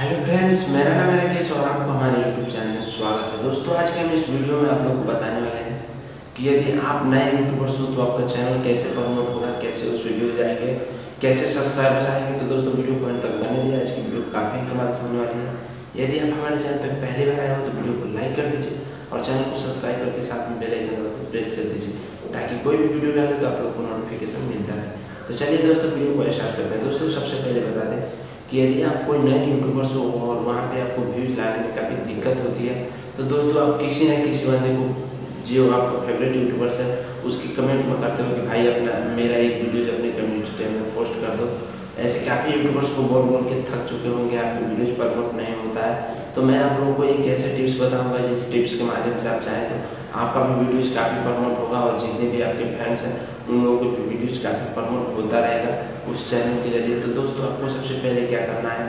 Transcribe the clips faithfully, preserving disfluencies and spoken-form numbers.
Hello friends, मेरा नाम है राकेश और आपको हमारे यूट्यूब चैनल में स्वागत है। दोस्तों, आज के हम इस वीडियो में आप लोग को बताने वाले हैं कि यदि आप नए यूट्यूबर्स हो तो आपका चैनल कैसे प्रमोट होगा, कैसे उस वीडियो जाएंगे, कैसे सब्सक्राइबर्स आएंगे। तो दोस्तों, वीडियो को अंत तक बने रहिए। आज की वीडियो काफ़ी कमाल की होने वाली है। यदि आप हमारे चैनल पर पहली बार आए हो तो वीडियो को लाइक कर दीजिए और चैनल को सब्सक्राइब करके साथ में बेल आइकन को प्रेस कर दीजिए ताकि कोई भी वीडियो डाले तो आप लोग को नोटिफिकेशन मिलता है। तो चलिए दोस्तों, वीडियो को स्टार्ट करते हैं। दोस्तों, सबसे पहले बता दें कि यदि आप कोई नए यूट्यूबर्स हो और वहाँ पे आपको व्यूज़ लाने में काफ़ी दिक्कत होती है तो दोस्तों आप किसी न किसी बंदे को जो आपका फेवरेट यूट्यूबर्स है उसकी कमेंट में करते हो कि भाई अपना मेरा एक वीडियोज अपने कम्युनिटी टैब में पोस्ट कर दो। ऐसे काफ़ी यूट्यूबर्स को बोल बोल के थक चुके होंगे, आपके वीडियोज़ प्रमोट नहीं होता है। तो मैं आप लोगों को एक ऐसे टिप्स बताऊँगा जिस टिप्स के माध्यम से आप चाहें तो आपका भी वीडियोज़ काफ़ी प्रमोट होगा और जितने भी आपके फैंस हैं उन लोगों के वीडियोज़ काफ़ी प्रमोट होता रहेगा उस चैनल के जरिए। तो दोस्तों, आपको सबसे पहले क्या करना है,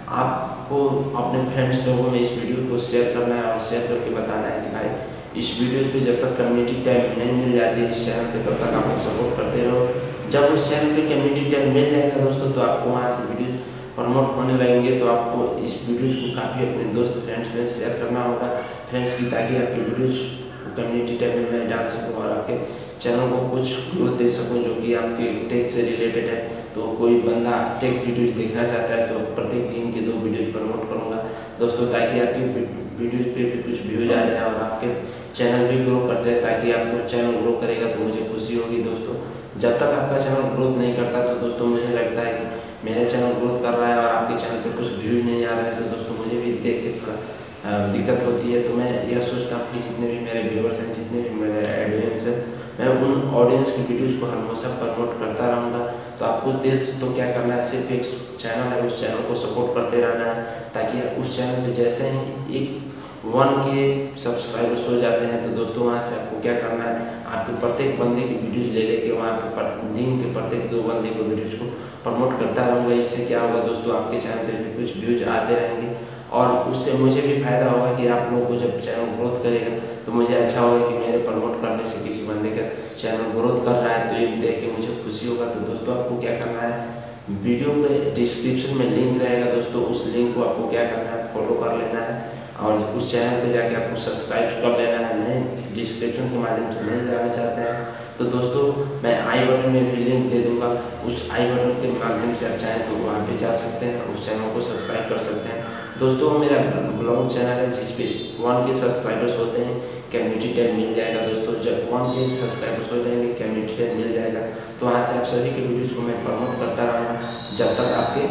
आपको अपने फ्रेंड्स लोगों में इस वीडियो को शेयर करना है और शेयर करके बताना है कि भाई इस वीडियो पे जब तक कम्युनिटी टैब नहीं मिल जाती है इस चैनल पे तब तक आप लोग सपोर्ट करते रहो। जब उस चैनल पे कम्युनिटी टैब मिल जाएगा दोस्तों तो आपको वहाँ से वीडियो प्रमोट होने लगेंगे। तो आपको इस वीडियोज़ को काफ़ी अपने दोस्त फ्रेंड्स में शेयर करना होगा फ्रेंड्स की, ताकि आपके वीडियोज़ कम्युनिटी टैब में मैं डाल सकूँ और आपके चैनल को कुछ ग्रोथ दे सकूँ जो कि आपके टेक से रिलेटेड है। तो कोई बंदा टेक वीडियोज देखना चाहता है तो प्रत्येक दिन के दो वीडियोज प्रमोट करूँगा दोस्तों, ताकि आपकी वीडियोज पे भी कुछ व्यूज आ जाए और आपके चैनल भी ग्रो कर जाए। ताकि आपको चैनल ग्रो करेगा तो मुझे खुशी होगी दोस्तों। जब तक आपका चैनल ग्रोथ नहीं करता तो दोस्तों मुझे लगता है कि मेरा चैनल ग्रोथ कर रहा है और आपके चैनल पर कुछ व्यूज नहीं आ रहा है तो दोस्तों मुझे भी देख के थोड़ा दिक्कत होती है। तो मैं यह सोचता हूँ कि जितने भी मेरे व्यूअर्स हैं, जितने भी मेरे ऑडियंस हैं, मैं उन ऑडियंस की वीडियोज़ को हमेशा प्रमोट करता रहूँगा। तो आपको देख तो क्या करना है, सिर्फ एक चैनल है उस चैनल को सपोर्ट करते रहना है ताकि उस चैनल पे जैसे ही एक वन के सब्सक्राइबर्स हो जाते हैं तो दोस्तों वहाँ से आपको क्या करना है, आपके प्रत्येक बंदे की वीडियोज़ ले लेके वहाँ पे दिन के प्रत्येक दो बंदे को वीडियोज़ को प्रमोट करता रहूँगा। इससे क्या होगा दोस्तों, आपके चैनल पर भी कुछ व्यूज आते रहेंगे और उससे मुझे भी फायदा होगा कि आप लोगों को जब चैनल ग्रोथ करेगा तो मुझे अच्छा होगा कि मेरे प्रमोट करने से किसी बंदे का चैनल ग्रोथ कर रहा है तो ये देख के मुझे खुशी होगा। तो दोस्तों, आपको क्या करना है, वीडियो के डिस्क्रिप्शन में लिंक रहेगा दोस्तों, उस लिंक को आपको क्या करना है, फॉलो कर लेना है और उस चैनल पे जाके आपको सब्सक्राइब कर लेना है। नहीं डिस्क्रिप्शन के माध्यम से नहीं जाना चाहते हैं तो दोस्तों मैं आई बटन में भी लिंक दे दूंगा, उस आई बटन के माध्यम से आप चाहें तो वहाँ पे जा सकते हैं, उस चैनल को सब्सक्राइब कर सकते हैं। दोस्तों, मेरा ब्लॉग चैनल है जिस पे वन के सब्सक्राइबर्स होते हैं कम्युनिटी टैब मिल जाएगा दोस्तों। जब वन के सब्सक्राइबर्स हो जाएंगे कम्युनिटी टैब मिल जाएगा तो वहाँ से आप सभी के वीडियोज़ को मैं प्रमोट करता रहूँगा जब तक आपके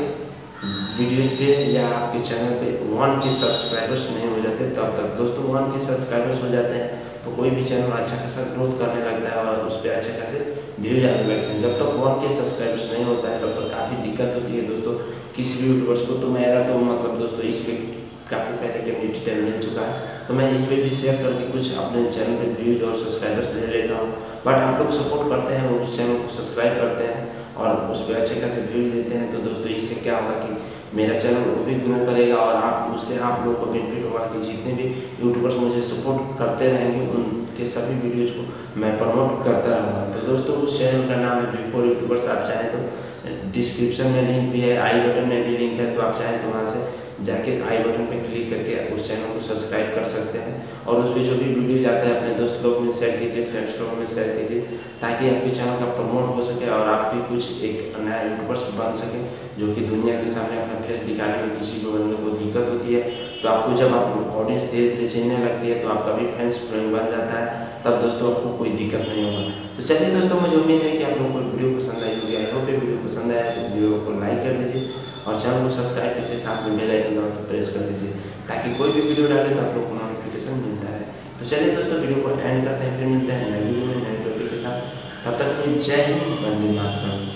वीडियो पे या आपके चैनल पे वन के सब्सक्राइबर्स नहीं हो जाते तब तक। दोस्तों, वन के सब्सक्राइबर्स हो जाते हैं तो कोई भी चैनल अच्छा खासा ग्रोथ करने लगता है और उस पर अच्छे खासे व्यूज आने लगते हैं। जब तक वन के सब्सक्राइबर्स नहीं होता है तब तक काफ़ी दिक्कत होती है दोस्तों किसी भी यूट्यूबर्स को। तो मेरा तो मतलब दोस्तों इस पर काफ़ी पहले कम्युनिटी टैब मिल चुका है तो मैं इस पर भी शेयर करके कुछ अपने चैनल पे व्यूज और सब्सक्राइबर्स ले लेता हूँ। बट आप लोग सपोर्ट करते हैं, उस चैनल को सब्सक्राइब करते हैं और उस पर अच्छे खासे व्यूज लेते हैं। तो दोस्तों, इससे क्या होगा कि मेरा चैनल वो भी ग्रो करेगा और आप उससे आप लोगों को बेनिफिट होगा कि जितने भी यूट्यूबर्स मुझे सपोर्ट करते रहेंगे उनके सभी वीडियोज़ को मैं प्रमोट करता रहूँगा। तो दोस्तों, उस चैनल का नाम है बी फोर यूट्यूबर्स। आप चाहें तो डिस्क्रिप्शन में लिंक भी है, आई बटन में भी लिंक है, तो आप चाहें तो वहाँ से जाके आई बटन पे क्लिक करके उस चैनल को सब्सक्राइब कर सकते हैं और उस पर जो भी वीडियोज आता है अपने दोस्त लोग में शेयर कीजिए, फ्रेंड्स लोगों में शेयर कीजिए ताकि आपके चैनल का प्रमोट हो सके और आप भी कुछ एक नया यूट्यूबर्स बन सके जो कि दुनिया के सामने अपना फेस दिखाने में किसी भी बंदे को दिक्कत होती है। तो आपको जब आप ऑडियंस धीरे धीरे चलने लगती है तो आपका भी फैंस फ्रेंड बन जाता है, तब दोस्तों आपको कोई दिक्कत नहीं होगा। तो चलिए दोस्तों, मुझे उम्मीद है कि आप लोगों को वीडियो पसंद आई होगी। आई होप ये वीडियो पसंद आया तो वीडियो को लाइक कर दीजिए और चैनल को सब्सक्राइब करके साथ में बेल आइकन दबा के प्रेस कर दीजिए ताकि कोई भी वीडियो डाले तो आप लोग को नोटिफिकेशन मिलता है। तो चलिए दोस्तों, वीडियो को एंड करते हैं, फिर मिलते हैं नए वीडियो में नए टॉपिक के साथ। तब तक के लिए जय हिंद, वंदे मातरम।